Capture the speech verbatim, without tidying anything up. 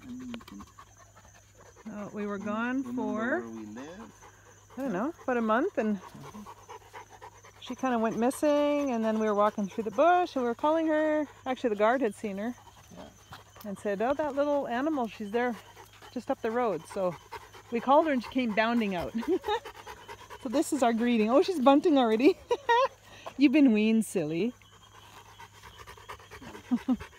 Oh, we were gone for, where we live? I don't know, about a month, and she kind of went missing, and then we were walking through the bush and we were calling her. Actually, the guard had seen her Yeah. and said, oh, that little animal, she's there just up the road. So we called her and she came bounding out. So this is our greeting. Oh, she's bunting already. You've been weaned, silly.